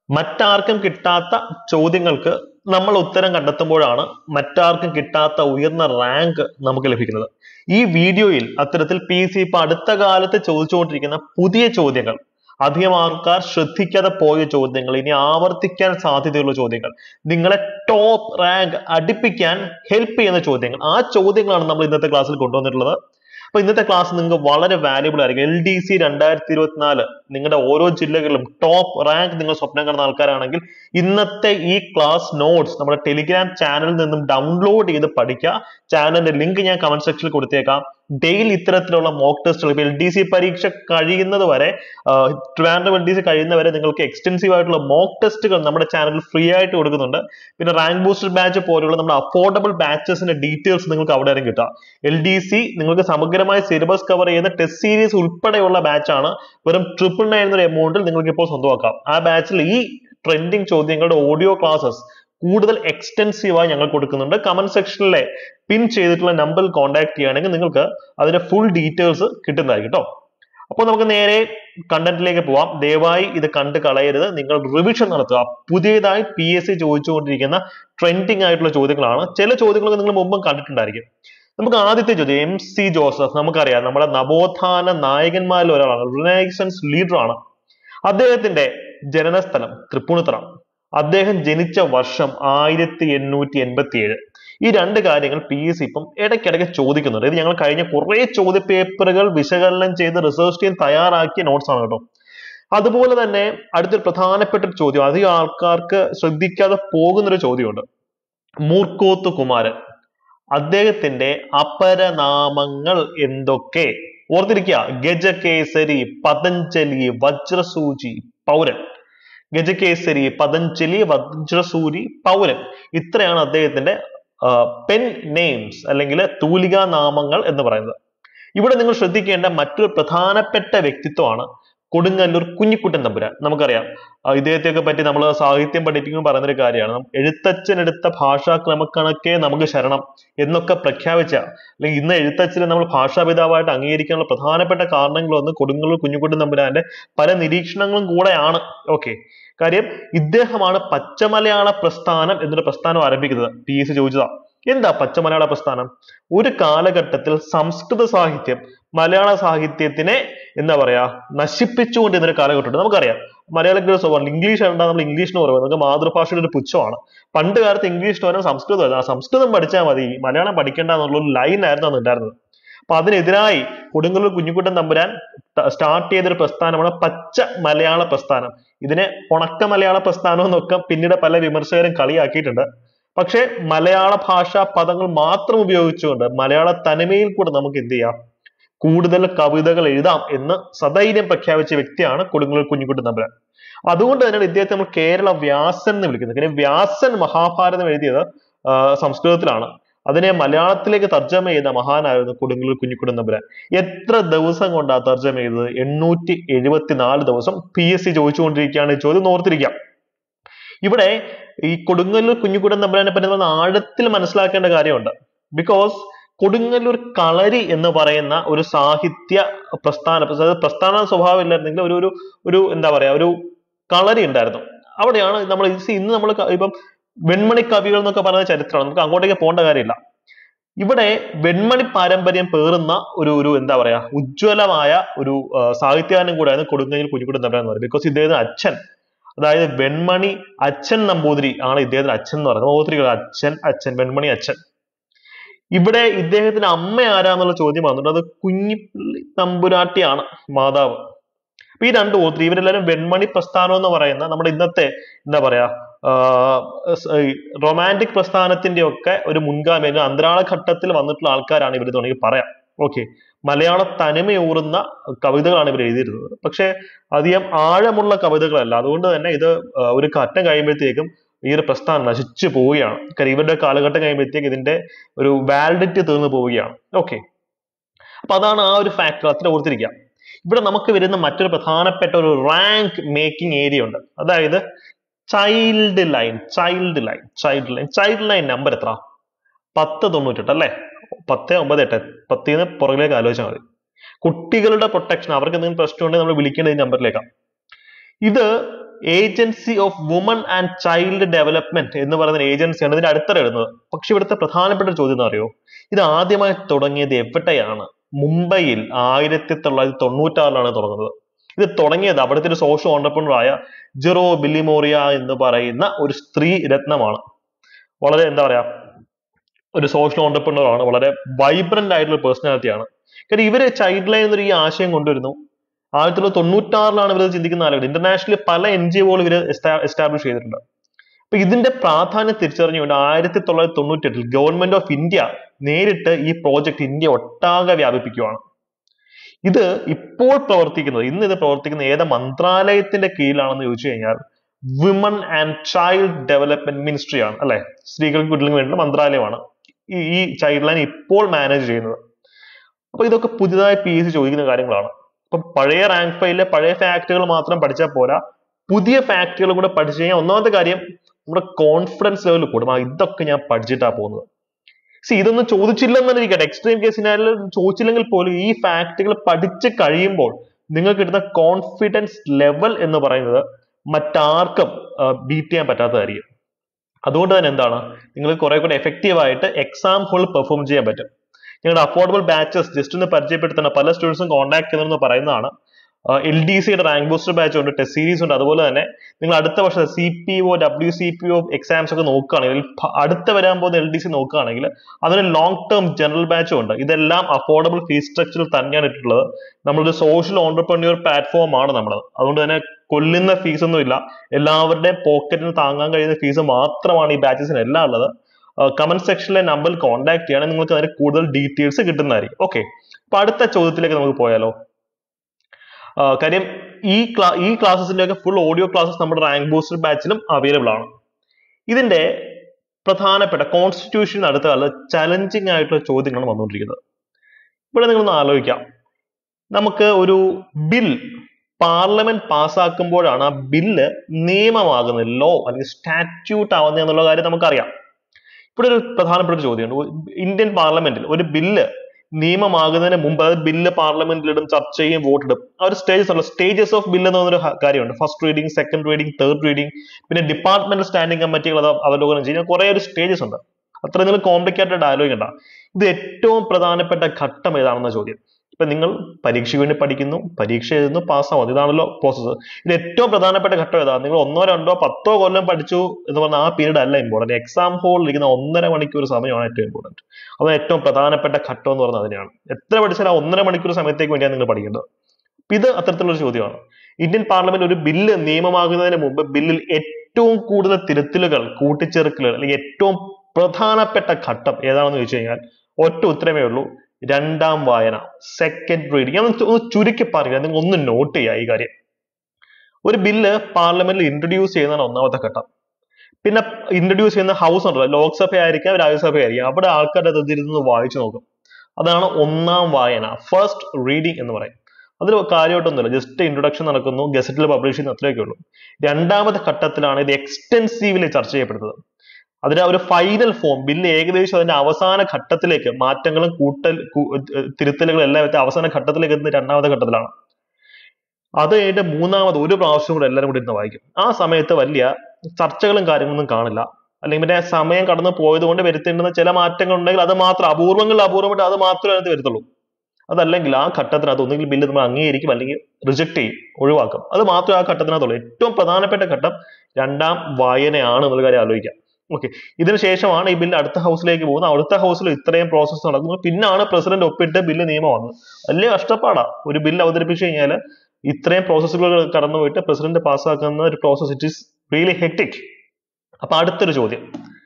മറ്റാർക്കും കിട്ടാത്ത ചോദ്യങ്ങൾക്ക് നമ്മൾ ഉത്തരം കണ്ടെത്തുമ്പോഴാണ് മറ്റാർക്കും കിട്ടാത്ത ഉയർന്ന റാങ്ക് നമുക്ക് ലഭിക്കുന്നത്. ഈ വീഡിയോയിൽ അത്തരത്തിൽ PSC ഇപ്പൊ അടുത്ത കാലത്ത് ചോദിച്ചുകൊണ്ടിരിക്കുന്ന പുതിയ ചോദ്യങ്ങൾ, അധികം ആൾക്കാർ ശ്രദ്ധിക്കാതെ പോയ ചോദ്യങ്ങൾ, ഇനി ആവർത്തിക്കാൻ സാധ്യതയുള്ള ചോദ്യങ്ങൾ, നിങ്ങളെ ടോപ്പ് റാങ്ക് അടുപ്പിക്കാൻ ഹെൽപ്പ് ചെയ്യുന്ന ചോദ്യങ്ങൾ, ആ ചോദ്യങ്ങളാണ് നമ്മൾ ഇന്നത്തെ ക്ലാസ്സിൽ കൊണ്ടുവന്നിട്ടുള്ളത്. അപ്പൊ ഇന്നത്തെ ക്ലാസ് നിങ്ങൾക്ക് വളരെ വാല്യുബിൾ ആയിരിക്കും. LDC 2024 നിങ്ങളുടെ ഓരോ ജില്ലകളിലും ടോപ്പ് റാങ്ക് നിങ്ങൾ സ്വപ്നം കാണുന്ന ആൾക്കാരാണെങ്കിൽ ഇന്നത്തെ ഈ ക്ലാസ് നോട്ട്സ് നമ്മുടെ ടെലിഗ്രാം ചാനലിൽ നിന്നും ഡൗൺലോഡ് ചെയ്ത് പഠിക്കുക. ചാനലിന്റെ ലിങ്ക് ഞാൻ കമന്റ് സെക്ഷനിൽ കൊടുത്തേക്കാം. ഡെയിലി ഇത്തരത്തിലുള്ള മോക്ക് ടെസ്റ്റുകൾ, LDC പരീക്ഷ കഴിയുന്നത് വരെ, ട്രിവാൻഡ്രം LDC കഴിയുന്നവരെ നിങ്ങൾക്ക് എക്സ്റ്റെൻസീവ് ആയിട്ടുള്ള മോക്ക് ടെസ്റ്റുകൾ നമ്മുടെ ചാനലിൽ ഫ്രീ ആയിട്ട് കൊടുക്കുന്നുണ്ട്. പിന്നെ റാങ്ക് ബൂസ്റ്റർ ബാച്ച് പോലുള്ള നമ്മുടെ അഫോർഡബിൾ ബാച്ചസിന്റെ ഡീറ്റെയിൽസ് നിങ്ങൾക്ക് അവിടെ വരെ കിട്ടുക. LDC നിങ്ങൾക്ക് സമഗ്രമായ സിലബസ് കവർ ചെയ്യുന്ന ടെസ്റ്റ് സീരീസ് ഉൾപ്പെടെയുള്ള ബാച്ചാണ്. വെറും 999 എന്നൊരു എമൗണ്ടിൽ നിങ്ങൾക്ക് ഇപ്പോൾ സ്വന്തമാക്കാം. ആ ബാച്ചിൽ ഈ ട്രെൻഡിങ് ചോദ്യങ്ങളുടെ ഓഡിയോ ക്ലാസ്സസ് കൂടുതൽ എക്സ്റ്റെൻസീവായി ഞങ്ങൾ കൊടുക്കുന്നുണ്ട്. കമന്റ് സെക്ഷനിലെ പിൻ ചെയ്തിട്ടുള്ള നമ്പറിൽ കോൺടാക്ട് ചെയ്യുകയാണെങ്കിൽ നിങ്ങൾക്ക് അതിന്റെ ഫുൾ ഡീറ്റെയിൽസ് കിട്ടുന്നതായിരിക്കും കേട്ടോ. അപ്പോൾ നമുക്ക് നേരെ കണ്ടന്റിലേക്ക് പോവാം. ദയവായി ഇത് കണ്ടു കളയരുത്. നിങ്ങൾ റിവിഷൻ നടത്തുക. പുതിയതായി PSC ചോദിച്ചുകൊണ്ടിരിക്കുന്ന ട്രെൻഡിങ് ആയിട്ടുള്ള ചോദ്യങ്ങളാണ്. ചില ചോദ്യങ്ങളൊക്കെ നിങ്ങൾ മുമ്പും കണ്ടിട്ടുണ്ടായിരിക്കും. നമുക്ക് ആദ്യത്തെ ചോദ്യം, MC ജോസഫ്, നമുക്കറിയാം നമ്മുടെ നവോത്ഥാന നായകന്മാരിൽ ഒരാളാണ്, റിനൈസൻസ് ലീഡർ ആണ്. അദ്ദേഹത്തിന്റെ ജനനസ്ഥലം തൃപ്പൂണിത്തുറ. അദ്ദേഹം ജനിച്ച വർഷം 1887. ഈ രണ്ട് കാര്യങ്ങൾ PSC ഇപ്പം ഇടയ്ക്കിടയ്ക്ക് ചോദിക്കുന്നുണ്ട്. ഇത് ഞങ്ങൾ കഴിഞ്ഞ കുറെ ചോദ്യ പേപ്പറുകൾ വിശകലനം ചെയ്ത് റിസർച്ച് ടീം തയ്യാറാക്കിയ നോട്ട്സ് ആണ് കേട്ടോ. അതുപോലെ തന്നെ അടുത്തൊരു പ്രധാനപ്പെട്ട ഒരു ചോദ്യം, അധികം ആൾക്കാർക്ക് ശ്രദ്ധിക്കാതെ പോകുന്നൊരു ചോദ്യമുണ്ട്. മൂർക്കോത്ത് കുമാരൻ, അദ്ദേഹത്തിന്റെ അപരനാമങ്ങൾ എന്തൊക്കെ? ഓർത്തിരിക്കുക, ഗജകേസരി, പതഞ്ജലി, വജ്രസൂചി, പൗരൻ. ഗജകേസരി, പതഞ്ജലി, വജ്രസൂരി, പൗരൻ, ഇത്രയാണ് അദ്ദേഹത്തിന്റെ പെൻ നെയിംസ് അല്ലെങ്കിൽ തൂലികാ നാമങ്ങൾ എന്ന് പറയുന്നത്. ഇവിടെ നിങ്ങൾ ശ്രദ്ധിക്കേണ്ട മറ്റൊരു പ്രധാനപ്പെട്ട വ്യക്തിത്വമാണ് കൊടുങ്ങല്ലൂർ കുഞ്ഞിക്കുട്ടൻ തമ്പുരാൻ. നമുക്കറിയാം, ഇദ്ദേഹത്തെയൊക്കെ പറ്റി നമ്മൾ സാഹിത്യം പഠിപ്പിക്കുമ്പോൾ പറയുന്നൊരു കാര്യമാണ്, എഴുത്തച്ഛൻ എടുത്ത ഭാഷാ ക്രമക്കണക്കെ നമുക്ക് ശരണം എന്നൊക്കെ പ്രഖ്യാപിച്ച, അല്ലെങ്കിൽ ഇന്ന് എഴുത്തച്ഛനെ നമ്മൾ ഭാഷാപിതാവായിട്ട് അംഗീകരിക്കാനുള്ള പ്രധാനപ്പെട്ട കാരണങ്ങളൊന്ന് കൊടുങ്ങല്ലൂർ കുഞ്ഞിക്കുട്ടൻ തമ്പുരാന്റെ പല നിരീക്ഷണങ്ങളും കൂടെയാണ്. ഓക്കെ, കാര്യം ഇദ്ദേഹമാണ് പച്ചമലയാള പ്രസ്ഥാനം എന്നൊരു പ്രസ്ഥാനം ആരംഭിക്കുന്നത്. PSC ചോദിച്ചതാ, എന്താ പച്ചമലയാള പ്രസ്ഥാനം? ഒരു കാലഘട്ടത്തിൽ സംസ്കൃത സാഹിത്യം മലയാള സാഹിത്യത്തിനെ എന്താ പറയാ നശിപ്പിച്ചുകൊണ്ടിരുന്നൊരു കാലഘട്ടമുണ്ട്. നമുക്കറിയാം മലയാളത്തിൽ സ്വഭാവം ഇംഗ്ലീഷ് ആണ്, നമ്മൾ ഇംഗ്ലീഷിന് പറയുന്നത് നമുക്ക് മാതൃഭാഷയുടെ ഒരു പുച്ഛമാണ്. പണ്ട് കാലത്ത് ഇംഗ്ലീഷ് പകരം സംസ്കൃതം, ആ സംസ്കൃതം പഠിച്ചാൽ മതി, മലയാളം പഠിക്കേണ്ട എന്നുള്ള ലൈൻ ആയിരുന്നു അന്ന് ഉണ്ടായിരുന്നത്. അപ്പൊ അതിനെതിരായി കൊടുങ്ങല്ലൂർ കുഞ്ഞിക്കുട്ടൻ തമ്പുരാൻ സ്റ്റാർട്ട് ചെയ്തൊരു പ്രസ്ഥാനമാണ് പച്ച മലയാള പ്രസ്ഥാനം. ഇതിനെ ഉണക്ക മലയാള പ്രസ്ഥാനം എന്നൊക്കെ പിന്നീട് പല വിമർശകരും കളിയാക്കിയിട്ടുണ്ട്. പക്ഷെ മലയാള ഭാഷാ പദങ്ങൾ മാത്രം ഉപയോഗിച്ചുകൊണ്ട് മലയാള തനിമയിൽ കൂടെ നമുക്ക് എന്ത് ചെയ്യാം, കൂടുതൽ കവിതകൾ എഴുതാം എന്ന് സധൈര്യം പ്രഖ്യാപിച്ച വ്യക്തിയാണ് കൊടുങ്ങല്ലൂർ കുഞ്ഞിക്കുട്ടൻ തമ്പുരാൻ. അതുകൊണ്ട് തന്നെയാണ് ഇദ്ദേഹത്തെ നമ്മൾ കേരള വ്യാസൻ എന്ന് വിളിക്കുന്നത്. കാര്യം വ്യാസൻ മഹാഭാരതം എഴുതിയത് സംസ്കൃതത്തിലാണ്. അതിനെ മലയാളത്തിലേക്ക് തർജ്ജമ ചെയ്ത മഹാനായിരുന്നു കൊടുങ്ങല്ലൂർ കുഞ്ഞിക്കുട്ടൻ തമ്പുരാൻ. എത്ര ദിവസം കൊണ്ടാണ് തർജ്ജമ ചെയ്തത്? 874 ദിവസം. PSC ചോദിച്ചുകൊണ്ടിരിക്കുകയാണ് ഈ ചോദ്യം, ഓർത്തിരിക്കാം. ഇവിടെ ഈ കൊടുങ്ങല്ലൂർ കുഞ്ഞിക്കുട്ടൻ തമ്പുരാനെ പറ്റി നമ്മൾ ആഴത്തിൽ മനസ്സിലാക്കേണ്ട കാര്യമുണ്ട്. ബിക്കോസ് കൊടുങ്ങല്ലൂർ കളരി എന്ന് പറയുന്ന ഒരു സാഹിത്യ പ്രസ്ഥാന സ്വഭാവം ഇല്ലായിരുന്നെങ്കിൽ ഒരു എന്താ പറയാ ഒരു കളരി ഉണ്ടായിരുന്നു. അവിടെയാണ് നമ്മൾ ഇന്ന് നമ്മൾ ഇപ്പം വെൺമണി കവികൾ എന്നൊക്കെ പറയുന്ന ചരിത്രമാണ്, നമുക്ക് അങ്ങോട്ടേക്ക് പോകേണ്ട കാര്യമില്ല. ഇവിടെ വെൺമണി പാരമ്പര്യം പേറുന്ന ഒരു എന്താ പറയാ ഉജ്ജ്വലമായ ഒരു സാഹിത്യകാരനും കൂടെയായിരുന്നു കൊടുങ്ങല്ലൂർ കുഞ്ഞിക്കുട്ടൻ തമ്പുരാൻ എന്ന് പറയുന്നത്. ബിക്കോസ് ഇദ്ദേഹത്തിന് അച്ഛൻ, അതായത് വെൺമണി അച്ഛൻ നമ്പൂതിരി ആണ് ഇദ്ദേഹത്തിന് അച്ഛൻ എന്ന് പറയുന്നത്. ഓർത്തിരിക്കുക, അച്ഛൻ വെൺമണി അച്ഛൻ. ഇവിടെ ഇദ്ദേഹത്തിന്റെ അമ്മ ആരാന്നുള്ള ചോദ്യം വന്നിട്ടുണ്ട്. അത് കുഞ്ഞിപ്പള്ളി തമ്പുരാട്ടിയാണ് മാതാവ്. അപ്പൊ ഈ രണ്ട് ഓർത്തിരി, ഇവരെല്ലാവരും വെൺമണി പ്രസ്ഥാനം എന്ന് പറയുന്ന നമ്മുടെ ഇന്നത്തെ എന്താ പറയാ റൊമാൻറ്റിക് പ്രസ്ഥാനത്തിന്റെ ഒക്കെ ഒരു മുൻഗാമി, അന്തരാള ഘട്ടത്തിൽ വന്നിട്ടുള്ള ആൾക്കാരാണ് ഇവർ തുടങ്ങി പറയാം. ഓക്കെ, മലയാള തനിമയൂറുന്ന കവിതകളാണ് ഇവർ എഴുതിയിരുന്നത്. പക്ഷെ അധികം ആഴമുള്ള കവിതകളല്ല. അതുകൊണ്ട് തന്നെ ഇത് ഒരു ഘട്ടം കഴിയുമ്പോഴത്തേക്കും ഈ ഒരു പ്രസ്ഥാനം നശിച്ചു പോവുകയാണ്. കാര്യം ഇവരുടെ കാലഘട്ടം കഴിയുമ്പോഴത്തേക്ക് ഇതിന്റെ ഒരു വാലിഡിറ്റി തീർന്നു പോവുകയാണ്. ഓക്കെ, അപ്പൊ അതാണ് ആ ഒരു ഫാക്ടർ, അത്ര ഓർത്തിരിക്കാം. ഇവിടെ നമുക്ക് വരുന്ന മറ്റൊരു പ്രധാനപ്പെട്ട ഒരു റാങ്ക് മേക്കിംഗ് ഏരിയ ഉണ്ട്. അതായത് ചൈൽഡ് ലൈൻ നമ്പർ എത്ര? 1098 അല്ലെ? 1098, 10 പുറകിലേക്ക് ആലോചിച്ചാൽ മതി. കുട്ടികളുടെ പ്രൊട്ടക്ഷൻ, അവർക്ക് എന്തെങ്കിലും പ്രശ്നം ഉണ്ടെങ്കിൽ നമ്മൾ വിളിക്കേണ്ട ഈ നമ്പറിലേക്കാണ്. ഇത് agency of woman and child development എന്ന് പറയുന്ന ഏജൻസിയാണ് ഇതിന്റെ അടിത്തറ ഇടുന്നത്. പക്ഷെ ഇവിടുത്തെ പ്രധാനപ്പെട്ട ചോദ്യം എന്ന് അറിയോ, ഇത് ആദ്യമായി തുടങ്ങിയത് എവിടെയാണ്? മുംബൈയിൽ 1996 തുടങ്ങുന്നത്. ഇത് തുടങ്ങിയത് അവിടുത്തെ ഒരു സോഷ്യൽ ഓണ്ടർപ്രണർ ആയ ജെറോ ബില്ലിമോറിയ എന്ന് പറയുന്ന ഒരു സ്ത്രീ രത്നമാണ്. വളരെ എന്താ പറയാ, ഒരു സോഷ്യൽ ഓണ്ടർപ്രണർ ആണ്, വളരെ വൈബ്രന്റ് ആയിട്ടുള്ള പേഴ്സണാലിറ്റിയാണ്. കാരണം ഇവര് ചൈൽഡ് ലൈൻ എന്നൊരു ഈ ആശയം കൊണ്ടുവരുന്നു. 1996 ഇവർ ചിന്തിക്കുന്ന ആളുകൾ. ഇന്റർനാഷണലി പല NGOകൾ ഇവർ എസ്റ്റാബ്ലിഷ് ചെയ്തിട്ടുണ്ട്. അപ്പൊ ഇതിന്റെ പ്രാധാന്യം തിരിച്ചറിഞ്ഞുകൊണ്ട് 1998 ഗവൺമെന്റ് ഓഫ് ഇന്ത്യ നേരിട്ട് ഈ പ്രോജക്ട് ഇന്ത്യ ഒട്ടാകെ വ്യാപിപ്പിക്കുകയാണ്. ഇത് ഇപ്പോൾ പ്രവർത്തിക്കുന്നത്, ഇന്ന് ഇത് പ്രവർത്തിക്കുന്ന ഏത് മന്ത്രാലയത്തിന്റെ കീഴിലാണെന്ന് ചോദിച്ചു കഴിഞ്ഞാൽ women and child development ministry ആണ്, അല്ലെ? സ്ത്രീകൾക്ക് കുട്ടികൾക്ക് വേണ്ടിയുള്ള മന്ത്രാലയമാണ് ഈ ചൈൽഡ് ലൈൻ ഇപ്പോൾ മാനേജ് ചെയ്യുന്നത്. അപ്പൊ ഇതൊക്കെ പുതിയതായി PSC ചോദിക്കുന്ന കാര്യങ്ങളാണ്. അപ്പൊ പഴയ റാങ്ക് ഫയലിലെ പഴയ ഫാക്ടുകൾ മാത്രം പഠിച്ചാൽ പോരാ, പുതിയ ഫാക്ടുകൾ കൂടെ പഠിച്ചു കഴിഞ്ഞാൽ ഒന്നാമത്തെ കാര്യം നമ്മുടെ കോൺഫിഡൻസ് ലെവൽ കൂടും. ഇതൊക്കെ ഞാൻ പഠിച്ചിട്ടാ പോകുന്നത്. ഇതൊന്നും ചോദിച്ചില്ലെന്നിരിക്കട്ടെ, എക്സ്ട്രീം കേസിനായാൽ ചോദിച്ചില്ലെങ്കിൽ പോലും ഈ ഫാക്ടുകൾ പഠിച്ചു കഴിയുമ്പോൾ നിങ്ങൾക്ക് കിട്ടുന്ന കോൺഫിഡൻസ് ലെവൽ എന്ന് പറയുന്നത് മറ്റാർക്കും ബീറ്റ് ചെയ്യാൻ പറ്റാത്തതായിരിക്കും. അതുകൊണ്ട് തന്നെ എന്താണ്, നിങ്ങൾക്ക് കുറെ കൂടെ എഫക്റ്റീവ് ആയിട്ട് എക്സാം ഹോൾ പെർഫോം ചെയ്യാൻ പറ്റും. ഞങ്ങളുടെ അഫോർഡബിൾ ബാച്ചസ് ജസ്റ്റ് ഒന്ന് പരിചയപ്പെടുത്തുന്ന പല സ്റ്റുഡൻസും കോൺടാക്ട് ചെയ്യുന്നതെന്ന് പറയുന്നതാണ്. LDCയുടെ റാങ്ക് ബൂസ്റ്റർ ബാച്ച് ഉണ്ട്, ടെസ്റ്റ് സീരീസ് ഉണ്ട്. അതുപോലെ തന്നെ നിങ്ങൾ അടുത്ത വർഷം CPO WCPO എക്സാംസ് ഒക്കെ നോക്കുകയാണെങ്കിൽ, അടുത്ത വരാൻ പോകുന്ന LDC നോക്കുകയാണെങ്കിൽ അതിന് ലോങ് ടേം ജനറൽ ബാച്ചും ഉണ്ട്. ഇതെല്ലാം അഫോർഡബിൾ ഫീസ് സ്ട്രക്ചറിൽ തന്നെയാണ് ഇട്ടിട്ടുള്ളത്. നമ്മളൊരു സോഷ്യൽ ഓണ്ടർപ്രണർ പ്ലാറ്റ്ഫോം ആണ് നമ്മൾ. അതുകൊണ്ട് തന്നെ കൊല്ലുന്ന ഫീസ് ഒന്നും ഇല്ല. എല്ലാവരുടെയും പോക്കറ്റിന് താങ്ങാൻ കഴിയുന്ന ഫീസ് മാത്രമാണ് ഈ ബാച്ചസിന് എല്ലാം ഉള്ളത്. കമന്റ് സെക്ഷനിലെ നമ്പറിൽ കോൺടാക്ട് ചെയ്യണമെങ്കിൽ നിങ്ങൾക്ക് അതിന് കൂടുതൽ ഡീറ്റെയിൽസ് കിട്ടുന്നതായിരിക്കും. ഓക്കെ, അപ്പൊ അടുത്ത ചോദ്യത്തിലേക്ക് നമുക്ക് പോയാലോ. കാര്യം ഈ ക്ലാസ്സസിന്റെ ഒക്കെ ഫുൾ ഓഡിയോ ക്ലാസ്സസ് നമ്മുടെ റാങ്ക് ബൂസ്റ്റർ ബാച്ചിലും അവൈലബിൾ ആണ്. ഇതിന്റെ പ്രധാനപ്പെട്ട കോൺസ്റ്റിറ്റ്യൂഷൻ അടുത്ത കാലത്ത് ചലഞ്ചിങ് ആയിട്ടുള്ള ചോദ്യങ്ങളാണ് വന്നുകൊണ്ടിരിക്കുന്നത്. ഇവിടെ നിങ്ങളൊന്ന് ആലോചിക്കാം, നമുക്ക് ഒരു ബിൽ പാർലമെന്റ് പാസ്സാക്കുമ്പോഴാണ് ആ ബില്ല് നിയമമാകുന്നത്, ലോ അല്ലെങ്കിൽ സ്റ്റാറ്റ്യൂട്ട് ആവുന്നത് എന്നുള്ള കാര്യം നമുക്കറിയാം. ഇവിടെ ഒരു പ്രധാനപ്പെട്ട ഒരു ചോദ്യമുണ്ട്. ഇന്ത്യൻ പാർലമെന്റിൽ ഒരു ബില്ല് നിയമമാകുന്നതിന് മുമ്പ് അത് ബില്ല് പാർലമെന്റിലിടും, ചർച്ച ചെയ്യും, വോട്ടിടും. ആ ഒരു സ്റ്റേജസ് ഓഫ് ബില്ല് എന്ന് പറഞ്ഞൊരു കാര്യമുണ്ട്. First reading, second reading, third reading, പിന്നെ ഡിപ്പാർട്ട്മെന്റൽ സ്റ്റാൻഡിംഗ് കമ്മിറ്റികൾ അത് അവലോകനം ചെയ്യും. കുറെ ഒരു സ്റ്റേജസ് ഉണ്ട്. അത്ര നിങ്ങൾ കോംപ്ലിക്കേറ്റഡ് ആലോചിക്കണ്ട. ഇത് ഏറ്റവും പ്രധാനപ്പെട്ട ഘട്ടം ഏതാണെന്ന ചോദ്യം. ഇപ്പൊ നിങ്ങൾ പരീക്ഷയ്ക്ക് വേണ്ടി പഠിക്കുന്നു, പരീക്ഷ എഴുതുന്നു, പാസ്സാവും, ഇതാണല്ലോ പ്രോസസ്സ്. ഇത് ഏറ്റവും പ്രധാനപ്പെട്ട ഘട്ടം ഏതാണ്? നിങ്ങൾ 1, 2, 10 കൊല്ലം പഠിച്ചു എന്ന് പറഞ്ഞാൽ ആ പീരീഡ് അല്ല ഇമ്പോർട്ടന്റ്. എക്സാം ഹോളിൽ ഇരിക്കുന്ന 1.5 മണിക്കൂർ സമയമാണ് ഏറ്റവും ഇമ്പോർട്ടന്റ്. അത് ഏറ്റവും പ്രധാനപ്പെട്ട ഘട്ടം എന്ന് പറഞ്ഞാൽ അതിനെയാണ്. എത്ര പഠിച്ചാൽ ആ 1.5 മണിക്കൂർ സമയത്തേക്ക് വേണ്ടിയാണ് നിങ്ങൾ പഠിക്കേണ്ടത്. ഇത് അത്തരത്തിലുള്ള ചോദ്യമാണ്. ഇന്ത്യൻ പാർലമെന്റ് ഒരു ബില്ല് നിയമമാകുന്നതിന് മുമ്പ് ബില്ലിൽ ഏറ്റവും കൂടുതൽ തിരുത്തലുകൾ, കൂട്ടിച്ചേർക്കലുകൾ അല്ലെങ്കിൽ ഏറ്റവും പ്രധാനപ്പെട്ട ഘട്ടം ഏതാണെന്ന് ചോദിച്ചു കഴിഞ്ഞാൽ ഒറ്റ ഉത്തരമേ ഉള്ളൂ, 2ാം വായന, സെക്കൻഡ് റീഡിംഗ്. ഞാൻ ഒന്ന് ചുരുക്കി പറയുക, നിങ്ങൾ ഒന്ന് നോട്ട് ചെയ്യുക ഈ കാര്യം. ഒരു ബില്ല് പാർലമെന്റിൽ ഇൻട്രൊഡ്യൂസ് ചെയ്യുന്നതാണ് 1ാമത്തെ ഘട്ടം. പിന്നെ ഇൻട്രൊഡ്യൂസ് ചെയ്യുന്ന ഹൗസ് ഉണ്ടല്ലോ, ലോക്സഭ ആയിരിക്കാം, രാജ്യസഭ ആയിരിക്കാം, അവിടെ ആൾക്കാരുടെ അതിരുന്ന് വായിച്ചു നോക്കും. അതാണ് 1ാം വായന, ഫസ്റ്റ് റീഡിംഗ് എന്ന് പറയും. അതിൽ കാര്യമായിട്ടൊന്നുമില്ല, ജസ്റ്റ് ഇൻട്രൊഡക്ഷൻ നടക്കുന്നു, ഗസറ്റിൽ പബ്ലിഷ് ചെയ്യുന്നു, അത്രയൊക്കെ ഉള്ളൂ. 2ാമത്തെ ഘട്ടത്തിലാണ് ഇത് എക്സ്റ്റെൻസീവ്ലി ചർച്ച ചെയ്യപ്പെടുന്നത്. അതിന്റെ ഒരു ഫൈനൽ ഫോം, ബില്ല് ഏകദേശം അതിന്റെ അവസാന ഘട്ടത്തിലേക്ക്, മാറ്റങ്ങളും തിരുത്തലുകളും എല്ലാം അവസാന ഘട്ടത്തിലേക്ക് എത്തുന്ന 2ാമത്തെ ഘട്ടത്തിലാണ്. അത് കഴിഞ്ഞിട്ട് 3ാമത് ഒരു പ്രാവശ്യം കൂടെ എല്ലാവരും കൂടി ഇരുന്ന് വായിക്കും. ആ സമയത്ത് വലിയ ചർച്ചകളും കാര്യങ്ങളൊന്നും കാണില്ല. അല്ലെങ്കിൽ പിന്നെ സമയം കടന്നു പോയത് കൊണ്ട് വരുത്തേണ്ടുന്ന ചില മാറ്റങ്ങൾ ഉണ്ടെങ്കിൽ അത് മാത്രം അപൂർവമായിട്ട് അത് മാത്രമേ അതിനകത്ത് വരുത്തുള്ളൂ. അതല്ലെങ്കിൽ ആ ഘട്ടത്തിനകത്ത് ഒന്നുകിൽ ബില്ല് നമ്മൾ അംഗീകരിക്കും അല്ലെങ്കിൽ റിജക്ട് ചെയ്യും, ഒഴിവാക്കും. അത് മാത്രമേ ആ ഘട്ടത്തിനകത്തുള്ളൂ. ഏറ്റവും പ്രധാനപ്പെട്ട ഘട്ടം 2ാം വായനയാണ് എന്നുള്ള കാര്യം ആലോചിക്കാം. ഓക്കെ, ഇതിനു ശേഷമാണ് ഈ ബില്ല് അടുത്ത ഹൗസിലേക്ക് പോകുന്നത്. അടുത്ത ഹൗസിൽ ഇത്രയും പ്രോസസ്സ് നടക്കുന്നു. പിന്നാണ് പ്രസിഡന്റ് ഒപ്പിട്ട് ബില്ല് നിയമമാകുന്നത്. വലിയ കഷ്ടപ്പാടാ ഒരു ബില്ല് അവതരിപ്പിച്ചു കഴിഞ്ഞാൽ. ഇത്രയും പ്രോസസ്സുകൾ കടന്നുപോയിട്ട് പ്രസിഡന്റ് പാസ്സാക്കുന്ന ഒരു process, it is really hectic. അപ്പൊ അടുത്തൊരു ചോദ്യം,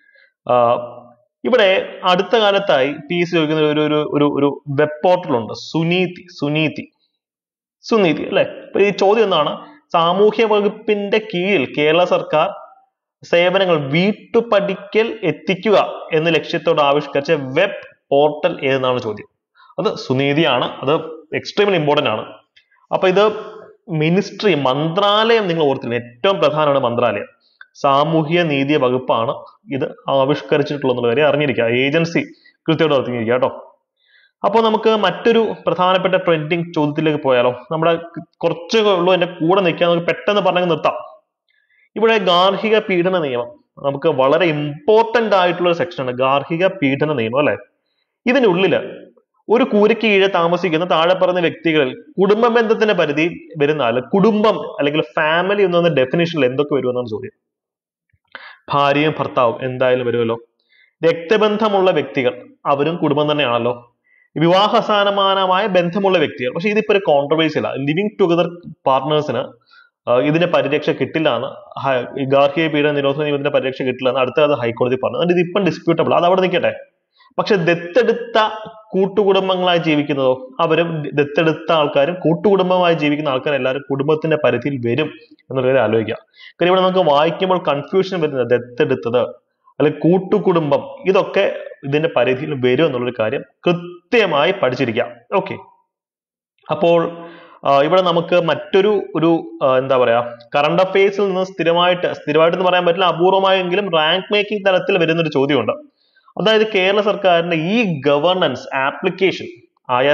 ഇവിടെ അടുത്ത കാലത്തായി PSC ചോദിക്കുന്ന ഒരു വെബ് പോർട്ടൽ ഉണ്ട്, സുനീതി അല്ലെ? അപ്പൊ ഈ ചോദ്യം എന്താണ്? സാമൂഹ്യ വകുപ്പിന്റെ കീഴിൽ കേരള സർക്കാർ സേവനങ്ങൾ വീട്ടുപടിക്കൽ എത്തിക്കുക എന്ന ലക്ഷ്യത്തോട് ആവിഷ്കരിച്ച വെബ് പോർട്ടൽ ഏതെന്നാണ് ചോദ്യം. അത് സുനീതിയാണ്. അത് എക്സ്ട്രീംലി ഇമ്പോർട്ടന്റ് ആണ്. അപ്പൊ ഇത് മിനിസ്ട്രി, മന്ത്രാലയം, നിങ്ങൾ ഓർത്തില്ല, ഏറ്റവും പ്രധാനമാണ് മന്ത്രാലയം. സാമൂഹ്യ നീതി വകുപ്പാണ് ഇത് ആവിഷ്കരിച്ചിട്ടുള്ള കാര്യം അറിഞ്ഞിരിക്കുക. ഏജൻസി കൃത്യമായിട്ട് അറിഞ്ഞിരിക്കുക കേട്ടോ. അപ്പോൾ നമുക്ക് മറ്റൊരു പ്രധാനപ്പെട്ട ട്രെൻഡിങ് ചോദ്യത്തിലേക്ക് പോയാലോ. നമ്മുടെ കുറച്ചേ ഉള്ളൂ എന്റെ കൂടെ നിൽക്കാൻ, നമുക്ക് പെട്ടെന്ന് പറഞ്ഞ് നിർത്താം. ഇവിടെ ഗാർഹിക പീഡന നിയമം നമുക്ക് വളരെ ഇമ്പോർട്ടന്റ് ആയിട്ടുള്ള ഒരു സെക്ഷനാണ്, ഗാർഹിക പീഡന നിയമം അല്ലെ. ഇതിനുള്ളില് ഒരു കൂരയ്ക്ക് കീഴെ താമസിക്കുന്ന താഴെ പറഞ്ഞ വ്യക്തികളിൽ കുടുംബ ബന്ധത്തിന്റെ പരിധി വരുന്നാൽ കുടുംബം അല്ലെങ്കിൽ ഫാമിലി എന്ന ഡെഫിനിഷനിൽ എന്തൊക്കെ വരുമെന്നാണ് ചോദ്യം. ഭാര്യയും ഭർത്താവും എന്തായാലും വരുമല്ലോ. രക്തബന്ധമുള്ള വ്യക്തികൾ അവരും കുടുംബം തന്നെയാണല്ലോ. വിവാഹ സമാനമായ ബന്ധമുള്ള വ്യക്തികൾ, പക്ഷെ ഇതിപ്പോ ഒരു കോൺട്രവേഴ്സി അല്ല. ലിവിങ് ടുഗദർ പാർട്ട്നേഴ്സിന് ഇതിന്റെ പരിരക്ഷ കിട്ടില്ല എന്ന്, ഗാർഹിക പീഡന നിരോധന നിയമത്തിന്റെ പരിരക്ഷ കിട്ടില്ല എന്ന് അടുത്ത കാലത്ത് ഹൈക്കോടതി പറഞ്ഞു. അതുകൊണ്ട് ഇതിപ്പം ഡിസ്പ്യൂട്ടബിൾ, അത് അവിടെ നിൽക്കട്ടെ. പക്ഷെ ദത്തെടുത്ത കൂട്ടുകുടുംബങ്ങളായി ജീവിക്കുന്നതോ, അവരും ദത്തെടുത്ത ആൾക്കാരും കൂട്ടുകുടുംബമായി ജീവിക്കുന്ന ആൾക്കാരും എല്ലാവരും കുടുംബത്തിന്റെ പരിധിയിൽ വരും എന്നുള്ളത് ആലോചിക്കുക. കാര്യം ഇവിടെ നമുക്ക് വായിക്കുമ്പോൾ കൺഫ്യൂഷൻ വരുന്നത് ദത്തെടുത്തത് അല്ലെങ്കിൽ കൂട്ടുകുടുംബം ഇതൊക്കെ ഇതിന്റെ പരിധിയിൽ വരും എന്നുള്ളൊരു കാര്യം കൃത്യമായി പഠിച്ചിരിക്കാം. ഓക്കെ, അപ്പോൾ ഇവിടെ നമുക്ക് മറ്റൊരു എന്താ പറയാ കറണ്ട് അഫയേഴ്സിൽ നിന്ന് സ്ഥിരമായിട്ട് എന്ന് പറയാൻ പറ്റില്ല, അപൂർവമായെങ്കിലും റാങ്ക് മേക്കിംഗ് തലത്തിൽ വരുന്നൊരു ചോദ്യമുണ്ട്. അതായത് കേരള സർക്കാരിന്റെ ഈ ഗവർണൻസ് ആപ്ലിക്കേഷൻ ആയ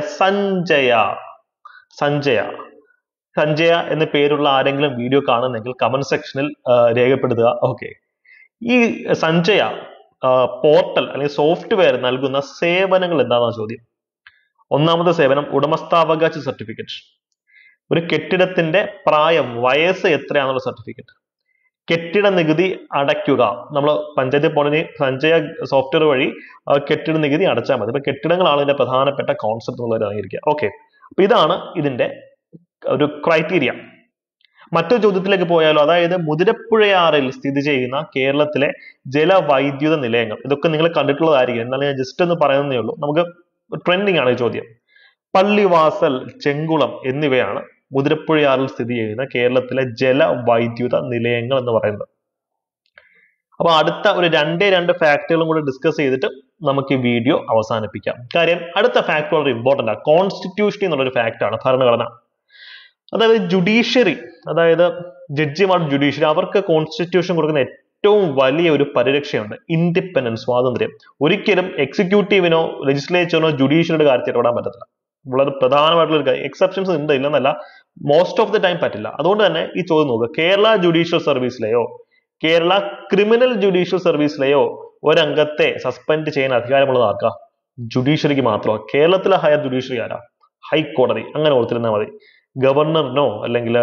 സഞ്ജയ എന്ന പേരുള്ള ആരെങ്കിലും വീഡിയോ കാണുന്നെങ്കിൽ കമന്റ് സെക്ഷനിൽ രേഖപ്പെടുത്തുക. ഓക്കെ, ഈ സഞ്ജയ പോർട്ടൽ അല്ലെങ്കിൽ സോഫ്റ്റ്വെയർ നൽകുന്ന സേവനങ്ങൾ എന്താണെന്ന ചോദ്യം. ഒന്നാമത്തെ സേവനം ഉടമസ്ഥാവകാശ സർട്ടിഫിക്കറ്റ്, ഒരു കെട്ടിടത്തിന്റെ പ്രായം വയസ്സ് എത്രയാണെന്നുള്ള സർട്ടിഫിക്കറ്റ്, കെട്ടിട നികുതി അടയ്ക്കുക. നമ്മൾ പഞ്ചായത്തിൽ പോണി സഞ്ജയ സോഫ്റ്റ്വെയർ വഴി കെട്ടിട നികുതി അടച്ചാൽ മതി. അപ്പൊ കെട്ടിടങ്ങളാണ് ഇതിന്റെ പ്രധാനപ്പെട്ട കോൺസെപ്റ്റ് എന്നുള്ളത് അറിഞ്ഞിരിക്കുക. ഓക്കെ, അപ്പൊ ഇതാണ് ഇതിന്റെ ഒരു ക്രൈറ്റീരിയ. മറ്റൊരു ചോദ്യത്തിലേക്ക് പോയാലോ, അതായത് മുതിരപ്പുഴയാറിൽ സ്ഥിതി ചെയ്യുന്ന കേരളത്തിലെ ജലവൈദ്യുത നിലയങ്ങൾ. ഇതൊക്കെ നിങ്ങൾ കണ്ടിട്ടുള്ളതായിരിക്കും, എന്നാലും ഞാൻ ജസ്റ്റ് ഒന്ന് പറയുന്നേ ഉള്ളൂ. നമുക്ക് ട്രെൻഡിങ് ആണ് ഈ ചോദ്യം. പള്ളിവാസൽ, ചെങ്കുളം എന്നിവയാണ് മുതിരപ്പുഴയാറിൽ സ്ഥിതി ചെയ്യുന്ന കേരളത്തിലെ ജലവൈദ്യുത നിലയങ്ങൾ എന്ന് പറയുന്നത്. അപ്പൊ അടുത്ത ഒരു രണ്ട് ഫാക്ടുകളും കൂടി ഡിസ്കസ് ചെയ്തിട്ട് നമുക്ക് ഈ വീഡിയോ അവസാനിപ്പിക്കാം. കാര്യം അടുത്ത ഫാക്ട് വളരെ ഇമ്പോർട്ടന്റ് ആണ്. കോൺസ്റ്റിറ്റ്യൂഷൻ എന്നുള്ളൊരു ഫാക്ട് ആണ്, ഭരണഘടന. അതായത് ജുഡീഷ്യറി, അതായത് ജഡ്ജിമാർ, ജുഡീഷ്യറി, അവർക്ക് കോൺസ്റ്റിറ്റ്യൂഷൻ കൊടുക്കുന്ന ഏറ്റവും വലിയ ഒരു പരിരക്ഷയുണ്ട്, ഇൻഡിപെൻഡൻസ്, സ്വാതന്ത്ര്യം. ഒരിക്കലും എക്സിക്യൂട്ടീവിനോ ലെജിസ്ലേച്ചറിനോ ജുഡീഷ്യറിയുടെ കാര്യത്തിൽ ഇടപെടാൻ പറ്റത്തില്ല. വളരെ പ്രധാനമായിട്ടുള്ള ഒരു കാര്യം. എക്സെപ്ഷൻസ് ഉണ്ട്, ഇല്ലെന്നല്ല, മോസ്റ്റ് ഓഫ് ദ ടൈം പറ്റില്ല. അതുകൊണ്ട് തന്നെ ഈ ചോദ്യം നോക്കുക, കേരള ജുഡീഷ്യൽ സർവീസിലെയോ കേരള ക്രിമിനൽ ജുഡീഷ്യൽ സർവീസിലെയോ ഒരംഗത്തെ സസ്പെൻഡ് ചെയ്യാൻ അധികാരമുള്ളത് ആർക്കാ? ജുഡീഷ്യറിക്ക് മാത്രമാണ്. കേരളത്തിലെ ഹയർ ജുഡീഷ്യറി ആരാ? ഹൈക്കോടതി. അങ്ങനെ ഓർത്തിരുന്നാൽ മതി. ഗവർണറിനോ അല്ലെങ്കിൽ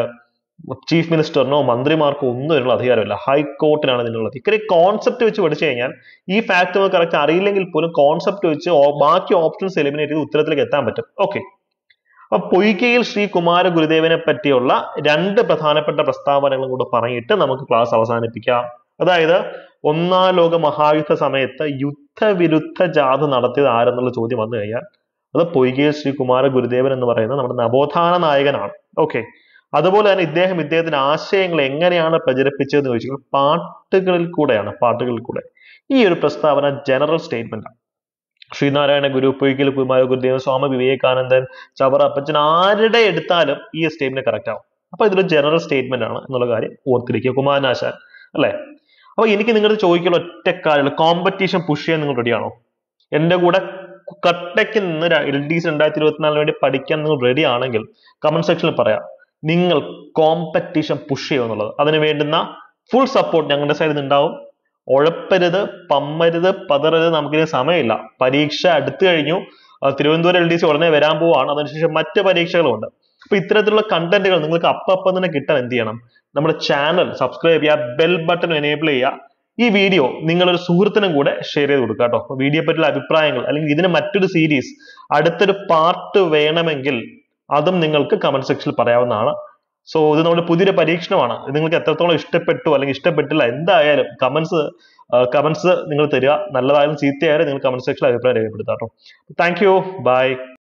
ചീഫ് മിനിസ്റ്ററിനോ മന്ത്രിമാർക്കോ ഒന്നും ഇതിനുള്ള അധികാരമില്ല, ഹൈക്കോർട്ടിനാണ് ഇതിനുള്ളത്. ഇക്കറി കോൺസെപ്റ്റ് വെച്ച് പഠിച്ചു കഴിഞ്ഞാൽ ഈ ഫാക്ട് നമുക്ക് കറക്റ്റ് അറിയില്ലെങ്കിൽ പോലും കോൺസെപ്റ്റ് വെച്ച് ബാക്കി ഓപ്ഷൻസ് എലിമിനേറ്റ് ചെയ്ത് ഉത്തരത്തിലേക്ക് എത്താൻ പറ്റും. ഓക്കെ, അപ്പൊ പൊയ്കയിൽ ശ്രീ കുമാര ഗുരുദേവനെ പറ്റിയുള്ള രണ്ട് പ്രധാനപ്പെട്ട പ്രസ്താവനകളും കൂടെ പറഞ്ഞിട്ട് നമുക്ക് ക്ലാസ് അവസാനിപ്പിക്കാം. അതായത് ഒന്നാം ലോക മഹായുദ്ധ സമയത്ത് യുദ്ധവിരുദ്ധ ജാഥ നടത്തിയത് ആരെന്നുള്ള ചോദ്യം വന്നു കഴിഞ്ഞാൽ അത് പൊയ്കയിൽ ശ്രീ കുമാര ഗുരുദേവൻ എന്ന് പറയുന്ന നമ്മുടെ നവോത്ഥാന നായകനാണ്. ഓക്കെ, അതുപോലെ തന്നെ ഇദ്ദേഹത്തിന്റെ ആശയങ്ങൾ എങ്ങനെയാണ് പ്രചരിപ്പിച്ചതെന്ന് ചോദിച്ചാൽ പാട്ടുകളിൽ കൂടെ. ഈ ഒരു പ്രസ്താവന ജനറൽ സ്റ്റേറ്റ്മെന്റ് ആണ്. ശ്രീനാരായണ ഗുരു, പൊയ്കയിൽ കുമാര ഗുരുദേവൻ, സ്വാമി വിവേകാനന്ദൻ, ചവറ അപ്പച്ചൻ, ആരുടെ എടുത്താലും ഈ സ്റ്റേറ്റ്മെന്റ് കറക്റ്റ് ആവും. അപ്പൊ ഇതൊരു ജനറൽ സ്റ്റേറ്റ്മെന്റ് ആണ് എന്നുള്ള കാര്യം ഓർത്തിരിക്കുക. കുമാരനാശാൻ അല്ലെ. അപ്പൊ എനിക്ക് നിങ്ങളുടെ ചോദിക്കുന്ന ഒറ്റ കാര്യമുള്ള, കോമ്പറ്റീഷൻ പുഷ് ചെയ്യാൻ നിങ്ങൾ റെഡിയാണോ? എന്റെ കൂടെ കട്ടയ്ക്ക് നിന്ന് LDC 2024 വേണ്ടി പഠിക്കാൻ നിങ്ങൾ റെഡി ആണെങ്കിൽ കമന്റ് സെക്ഷനിൽ പറയാം, നിങ്ങൾ കോമ്പറ്റീഷൻ പുഷ് ചെയ്യുമെന്നുള്ളത്. അതിന് വേണ്ടുന്ന ഫുൾ സപ്പോർട്ട് ഞങ്ങളുടെ സൈഡിൽ നിന്ന് ഉണ്ടാവും. ഉഴപ്പരുത്, പമ്മരുത്, പതറരുത്. നമുക്കിന് സമയമില്ല. പരീക്ഷ അടുത്തു കഴിഞ്ഞു. തിരുവനന്തപുരം LDC ഉടനെ വരാൻ പോവാണ്. അതിനുശേഷം മറ്റ് പരീക്ഷകളുണ്ട്. അപ്പൊ ഇത്തരത്തിലുള്ള കണ്ടന്റുകൾ നിങ്ങൾക്ക് അപ്പം തന്നെ കിട്ടാൻ എന്ത് ചെയ്യണം? നമ്മുടെ ചാനൽ സബ്സ്ക്രൈബ് ചെയ്യുക, ബെൽ ബട്ടൺ എനേബിൾ ചെയ്യുക. ഈ വീഡിയോ നിങ്ങളൊരു സുഹൃത്തിനും കൂടെ ഷെയർ ചെയ്ത് കൊടുക്കുക കേട്ടോ. വീഡിയോ പറ്റിയുള്ള അഭിപ്രായങ്ങൾ അല്ലെങ്കിൽ ഇതിന് മറ്റൊരു സീരീസ്, അടുത്തൊരു പാർട്ട് വേണമെങ്കിൽ അതും നിങ്ങൾക്ക് കമന്റ് സെക്ഷനിൽ പറയാവുന്നതാണ്. സോ ഇത് നമ്മുടെ പുതിയൊരു പരീക്ഷണമാണ്. നിങ്ങൾക്ക് എത്രത്തോളം ഇഷ്ടപ്പെട്ടു അല്ലെങ്കിൽ ഇഷ്ടപ്പെട്ടില്ല എന്തായാലും കമന്റ്സ് നിങ്ങൾ തരിക. നല്ലതായാലും ചീത്തയായാലും നിങ്ങൾ കമന്റ് സെക്ഷനിൽ അഭിപ്രായം രേഖപ്പെടുത്താം കേട്ടോ. Thank you, by.